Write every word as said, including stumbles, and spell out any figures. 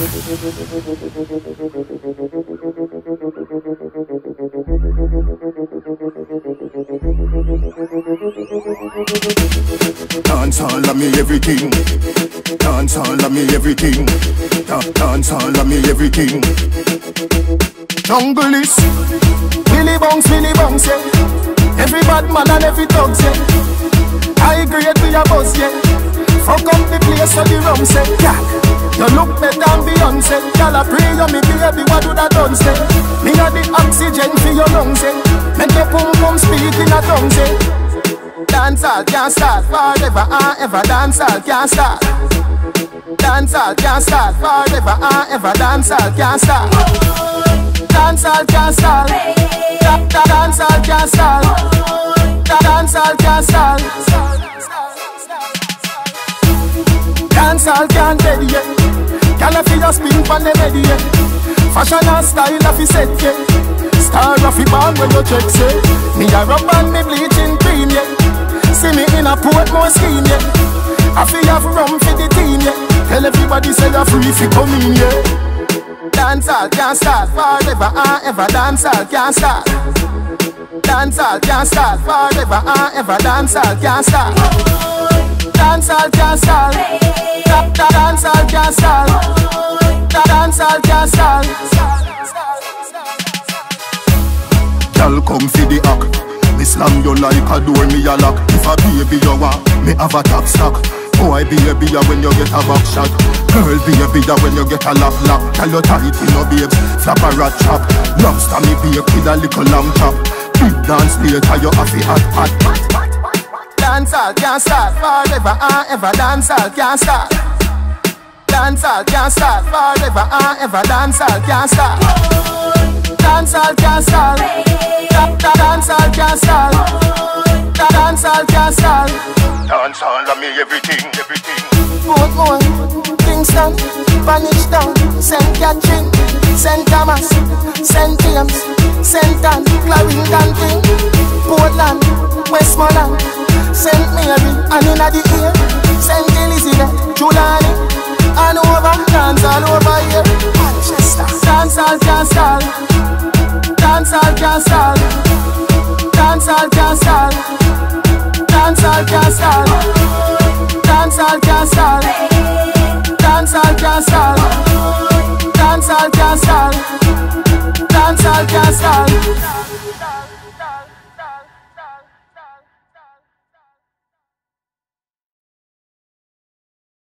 Dance all of me everything. Dance all of me everything. Dance all of me everything. Jungle is Billy Bounce, Billy Bounce, yeah. Every bad man and every dog, yeah. I agree with your boss, yeah. Fuck up the place for the rum, say, yeah. You look better than Beyonce. Y'all a pray you me baby, what do that done, say? Me a the oxygen for your lungs, say. Make your pum pum speak in a tongue, say. Dancehall can't start forever and ever. Dancehall can't start. Dancehall can't start forever and ever. Dancehall can't start. Dancehall can't start. Dancehall can't start. Dancehall can't start. Dancehall can't dead yet. Can I feel your spin from the ready yet? Fashion and style of the set yet. Star of the band when you check say. Me a rub and me bleaching cream yet. See me in a Portmore scheme, yeah. I feel have rum for the team, yeah. Tell everybody say you're free if you come in, yeah. Dancehall can't start forever and ever. Dancehall can't start. Dancehall can't start forever and ever. Dancehall can't start. Dancehall can't start. Dancehall can't start. Dancehall can't start. Y'all come for the act. Me slam you like a door, me a lock. If a baby you want, me have a top stock. Boy baby ya when you get a back shot. Girl baby ya when you get a lock lock. Tell you tight in your babes, flap a rat chop. Lobster me bake with a little lamb chop. Big dance later you have a hot hot. Dancehall can't start forever and ever. Dancehall can't start. Dancehall can't start forever and ever. Dancehall can't start. Dancehall can't start. Dancehall can't start. Dancehall can't start. Dancehall of me everything, everything. Portmore, Kingston, Spanish Town, Saint Catherine, Saint Thomas, Saint James, Saint Anne, Clarendon King, Portland, Westmoreland, Saint Mary, and in the ear, Saint Elizabeth, Julani, and over, dance all over here. Manchester, dancehall can't start. Dancehall can't start. Dancehall can't start. Dancehall can't start. Dancehall can't start.